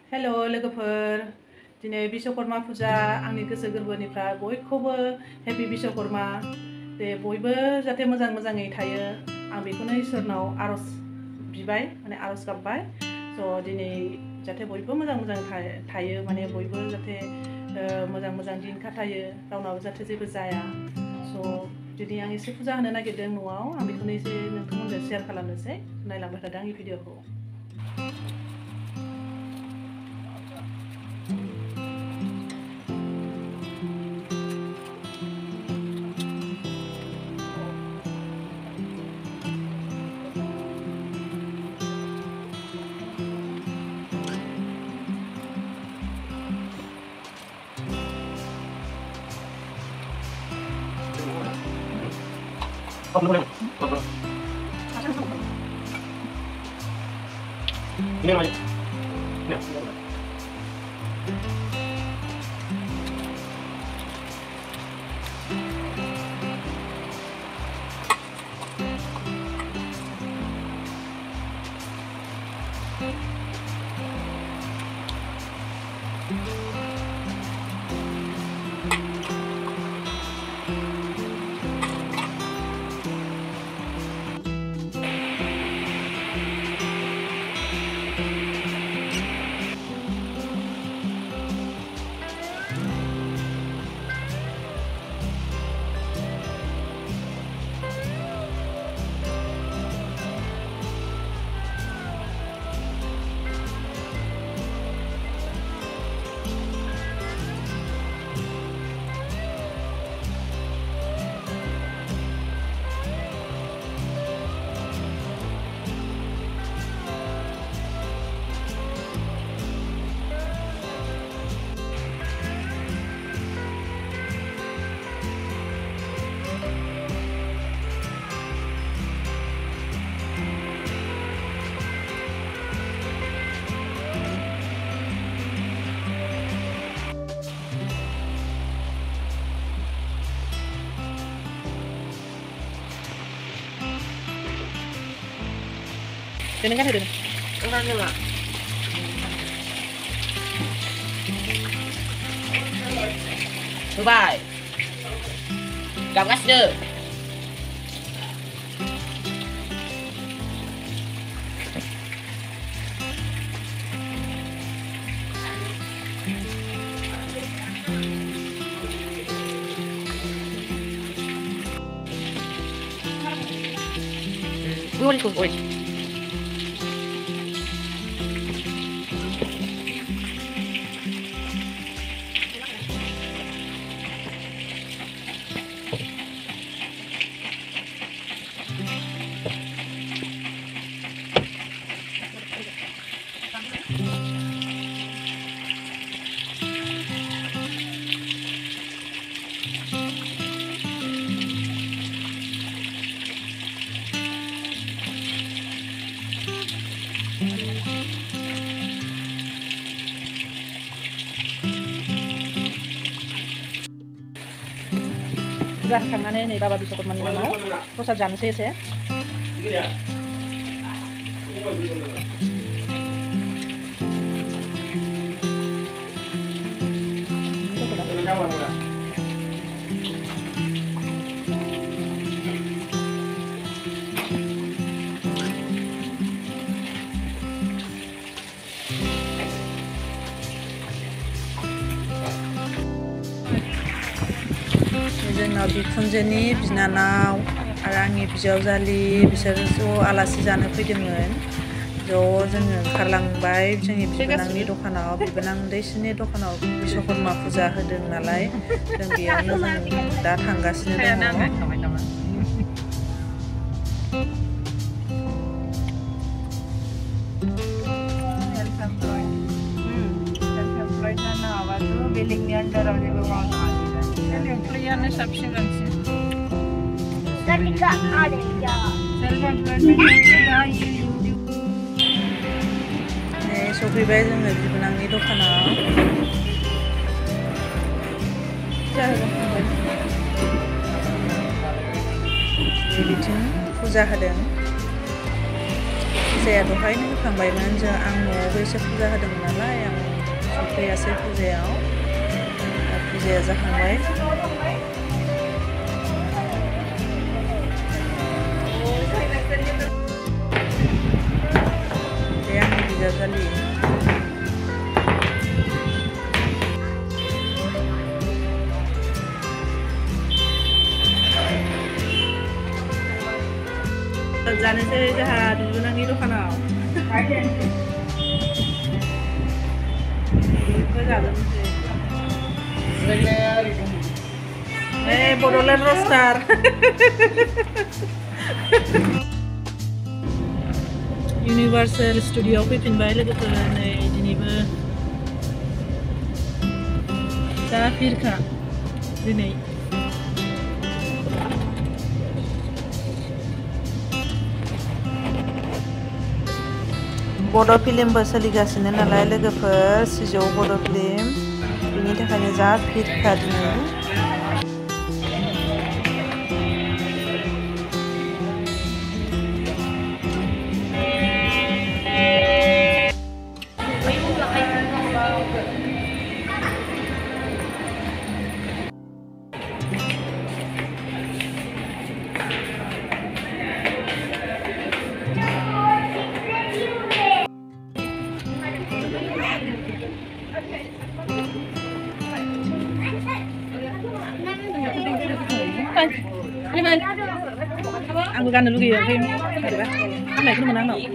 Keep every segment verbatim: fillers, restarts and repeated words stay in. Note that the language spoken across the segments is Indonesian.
हेल' लोगोफोर दिनै बिश्वकर्मा फुजा आंनि गोसो गोरबोनिफ्राय बयखौबो हेपि बिश्वकर्मा दे बयबो जाहाथे मोजां मोजाङै थायो आं बेखौनो इसोरनाव आरज बिबाय माने आरज गाबबाय स' दिनै जाहाथे बयबो मोजां मोजां थायो माने बयबो जाहाथे मोजां मोजां दिन खाथायो रावनाबो जाहाथे जेबो जाया स' दिनै आं एसे फुजा होनो नागिरदों न'आव आं बेखौनो एसे नोंथांमोनजों शेयार खालामनोसै नायलांबाय थादों आंनि भिडिअखौ Ini namanya. Ya. Ini kan itu. Enggak enggak. Bye. Cảm ơn sư. We want to go. Udah tangannya nih Bapak Bishokkurma mau terus aja jangan ya. जोंनाव बिखुनजोनि बिनानाव आरो आंनि बिजावजालि बिसोर ज' आलासि जानो फैदोंमोन ज' जोङो ओंखारलांबाय जोंनि बिबोनांनि दखानाव बिबोनां दैसिनि दखानाव बिश्वकर्मा फुजा होदों नालाय जों बेयावनो जों दा थांगासिनो दङ Employernya subsidensi. Ketika ada ya. 네, सफैबाय जोङो बिबोनांनि दखानाव बिथिं फुजा होदों फुजाया दहायनो होखांबायमोन जों आं न'आवबो एसे फुजा होदोंमोन नालाय आं सफैयासै फुजायाव दा फुजाया जाखांबाय बे आंनि बिजावजालि जानोसै जोंहा दुलुनांनि दखानाव ए बड'लेण्ड रस्टार इउनिभार्सेल स्टुडिअ'आव फैफिनबाय लोगोफोर नै दिनैबो दा फिरखा दिनै बड' फिल्मबो सोलिगासिनो नालाय लोगोफोर सिजौ बड' फिल्म बिनि थाखायनो जा भिरखा दिनै आंबो गाननो लुगैयो ओमफ्राय बोरैबा खामनायखौनो मोना आंनाव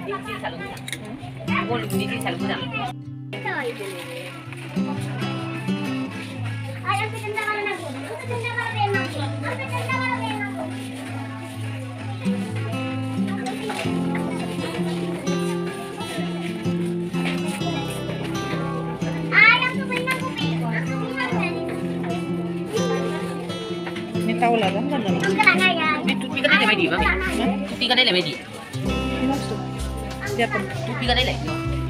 ini tahu lah kan kan Tupi cái đấy là mày đi không? Tupi cái đấy là mày đi. ini maksud dia pun Tupi cái đấy là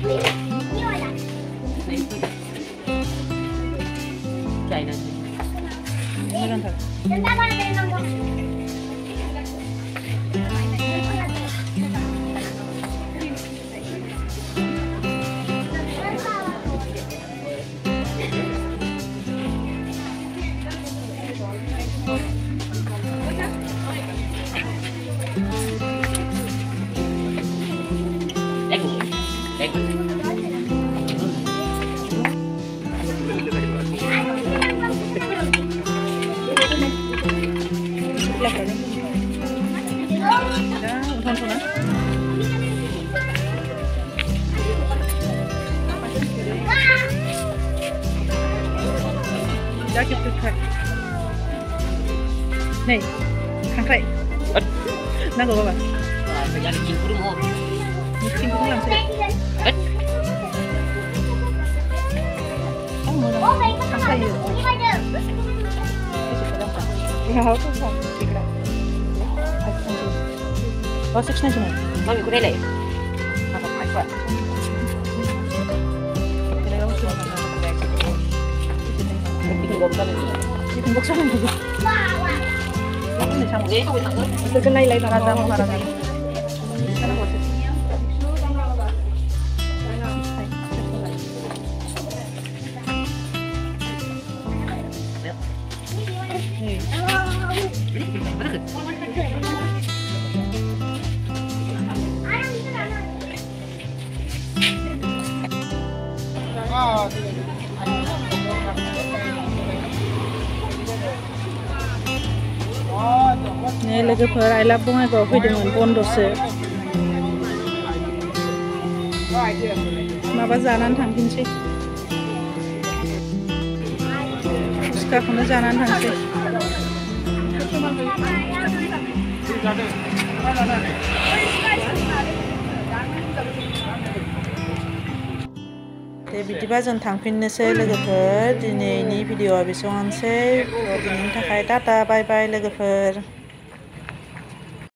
chạy này. ini kan tak Lego, Lego. dah udah sana dah kita cut nih kangkai nak apa apa Phải ra chín cũng đúng không? mungkin cũng làm sao Ếch. không muốn kangkai ya ya không không tidak oh seksnya cuma Thôi mình có đây lại. Mà còn phải vậy. Cái gồm ra là gì? Cái bốc xanh này Ghế không phải thẳng ớt. từ cái này lấy vào ra một ra Nih लोगोफोर I love बङाइगावआव फैदोंमोन बन्दसो माबा जानानै थांफिनसै फुसकाखौनो जानानै थांसै दे बिदिबा जों थांफिननोसै लोगोफोर दिनैनि भिडिअआ बेसेबांसै दिनैनि थाखाय टाटा बाय बाय लोगोफोर